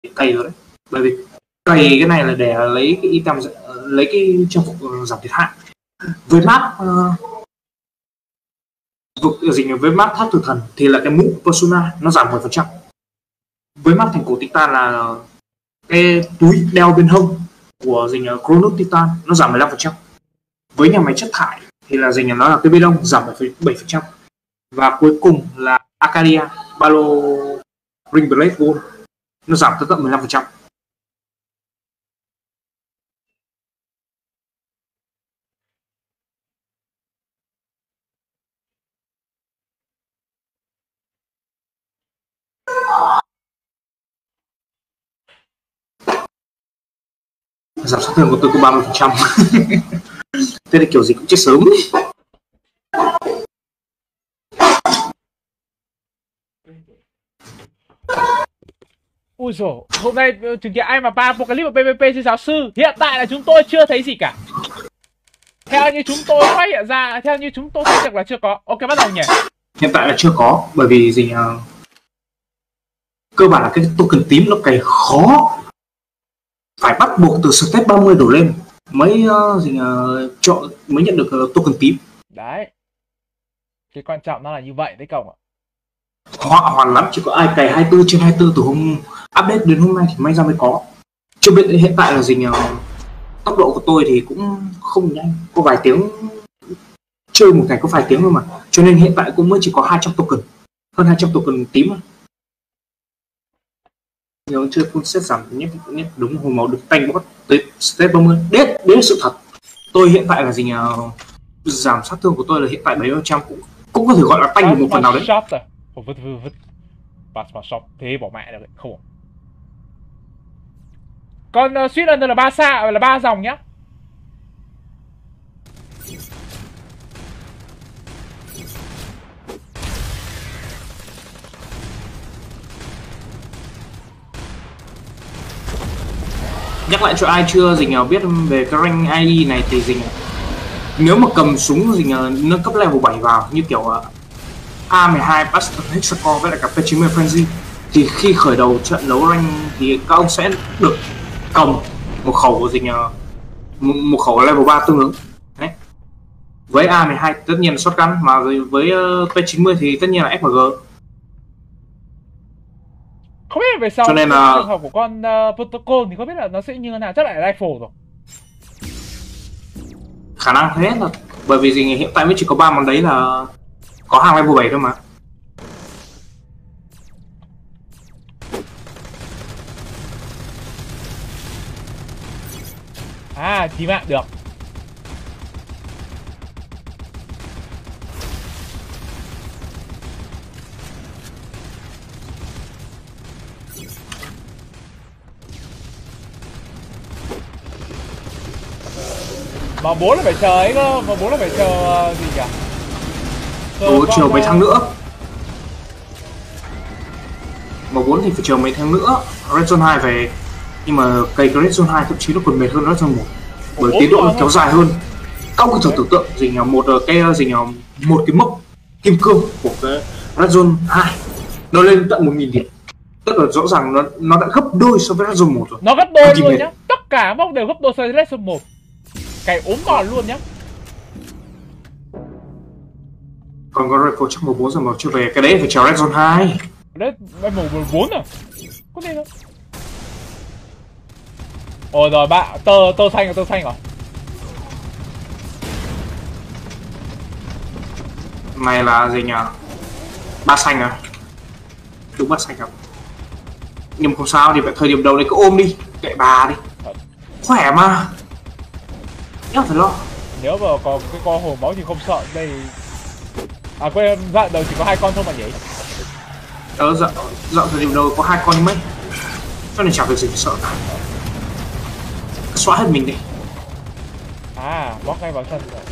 cày rồi đấy, bởi vì cày cái này là để lấy cái item, lấy cái trang phục giảm thiệt hại. Với map với map tháp tử thần thì là cái mũ persona nó giảm 10%. Với map thành cổ titan là cái túi đeo bên hông của Chronos Titan nó giảm 15%. Với nhà máy chất thải thì là nó là cái bê đông giảm 7%. Và cuối cùng là Arcadia Balo Ring Blade Gold nó giảm tới tận 15%. Giảm sát thương của tôi có 30%. Thế là kiểu gì cũng chết sớm. Ui dồi, hôm nay chứng kiến ai mà ba Apocalypse và PVP sư giáo sư. Hiện tại là chúng tôi chưa thấy gì cả. Theo như chúng tôi phát hiện ra, theo như chúng tôi thấy được là chưa có. Ok, bắt đầu nhỉ. Hiện tại là chưa có, bởi vì cơ bản là cái token tím nó cày khó, phải bắt buộc từ step 30 đổ lên mới chọn mới nhận được token tím. Đấy, cái quan trọng nó là như vậy đấy cậu ạ. Họa hoàn lắm, chỉ có ai cày 24/24 từ hôm update đến hôm nay thì may ra mới có. Chưa biết hiện tại là tốc độ của tôi thì cũng không nhanh, có vài tiếng chơi một ngày có vài tiếng thôi mà, cho nên hiện tại cũng mới chỉ có 200 token, hơn 200 token tím mà. Nếu chơi full set giảm nhất đúng hồi máu được tanh bot tới step 30. Đấy là sự thật. Tôi hiện tại là giảm sát thương của tôi là hiện tại 70%, cũng có thể gọi là tanh được một phần nào đấy. Vứt vào shop thế bỏ mẹ được không. Còn Sweet Under là 3 sao, là 3 dòng nhá. Nhắc lại cho ai chưa biết về cái rank ID này thì nếu mà cầm súng nâng cấp level 7 vào như kiểu A12 Buster Hexacore với lại cả P90 Frenzy thì khi khởi đầu trận đấu rank thì các ông sẽ được cầm một khẩu một khẩu level 3 tương ứng. Đấy. Với A12 tất nhiên là shotgun, mà với P90 thì tất nhiên là SMG. Không biết về sau cho nên là trường hợp của con Protocol thì không biết là nó sẽ như thế nào, chắc lại rifle rồi. Khả năng thế là bởi vì hiện tại mới chỉ có 3 món đấy là có hàng level 7 thôi mà. À, chí mạng được. Mà 4 là phải chờ ấy cơ, mà 4 là phải chờ gì cả. Chờ mấy tháng nữa. Mà 4 thì phải chờ mấy tháng nữa. Red Zone 2 về, nhưng mà cây Red Zone 2 thậm chí nó còn mệt hơn Red Zone 1. Bởi tiến độ nó kéo dài hơn. Các ông có thể tưởng tượng một cái mốc kim cương của cái Red Zone 2 nó lên tận 1000 điểm. Tức là rõ ràng nó đã gấp đôi so với Red Zone 1 rồi. Nó gấp đôi luôn nhá. Tất cả mốc đều gấp đôi so với Red Zone 1. Cái ốm còn luôn nhá. Còn có rifle chắc 14 rồi mà chưa về, cái đấy phải chờ Red Zone 2. Đấy, em 14 à? Có gì đâu. Ôi rồi bạn, tơ xanh rồi. Này là gì nhỉ? Ba xanh à? Đúng ba xanh à? Nhưng không sao, thì phải thời điểm đầu này cứ ôm đi, kệ bà đi. Khỏe mà. Nhớ phải lo. Nếu mà có cái con hổ máu thì không sợ đây. À quên, dạo đầu chỉ có 2 con thôi mà nhỉ? Dạo thời điểm đầu có 2 con mấy. Cho nên chẳng việc gì phải sợ cả. Xóa hết mình đi. À, bóc ngay vào chân rồi.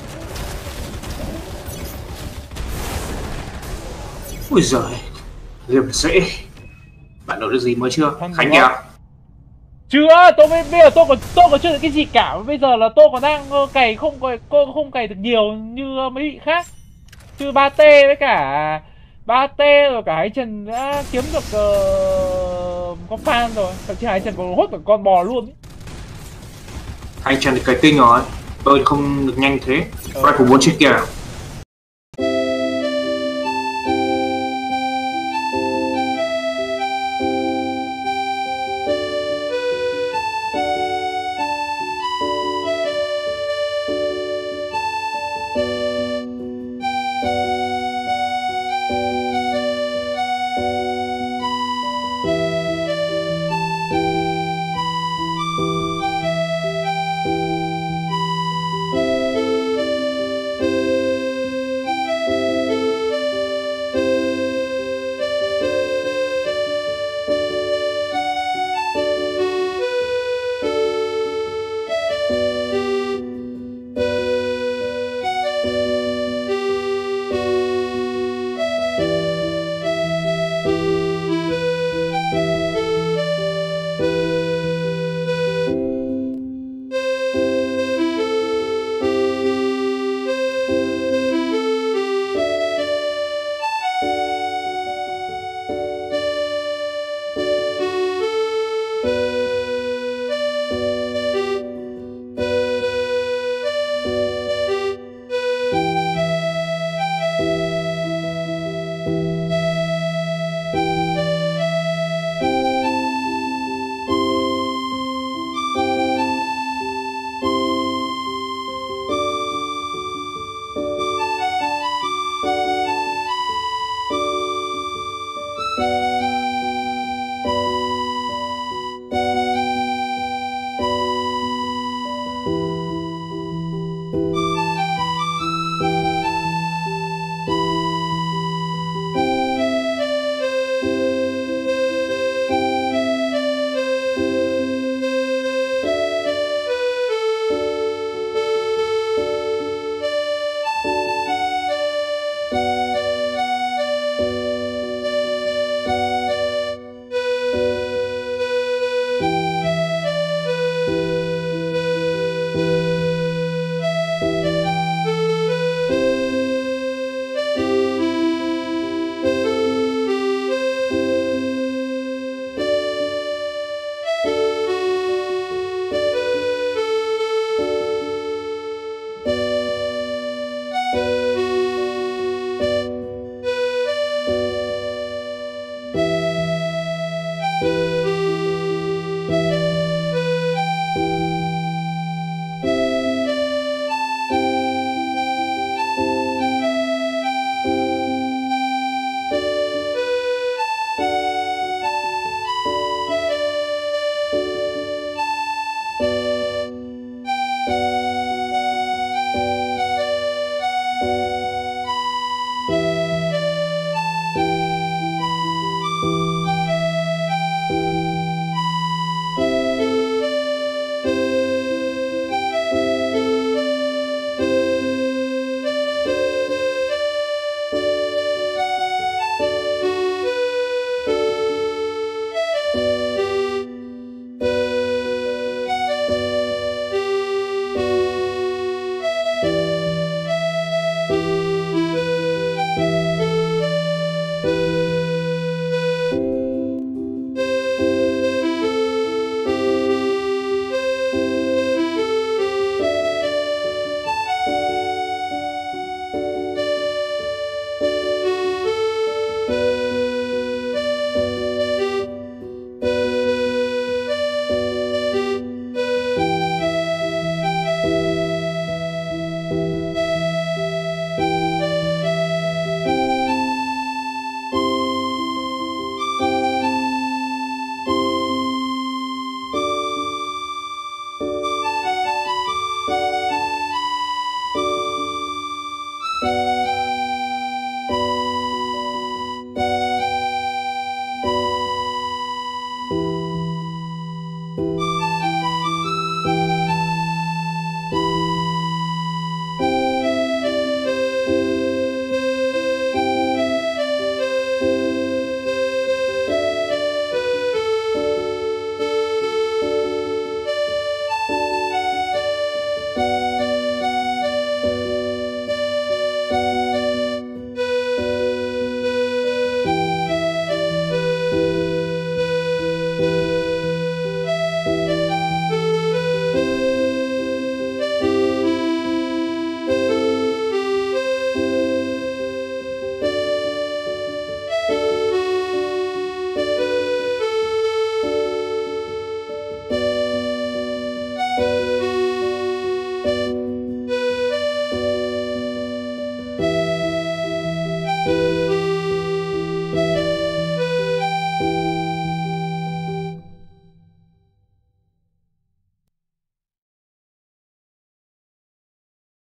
Ui giời, liềm dễ. Bạn nói được gì mới chưa? Khánh kìa. Chưa, bây giờ tôi còn chưa được cái gì cả. Bây giờ là tôi còn đang cày không cày được nhiều như mấy vị khác. Chứ 3T với cả 3T rồi cả Hải Trần đã kiếm được có fan rồi, thậm chí Hải Trần còn hốt cả con bò luôn ý. Anh Trần thì cày kinh rồi, tôi không được nhanh thế. Rifle 4 trên kia.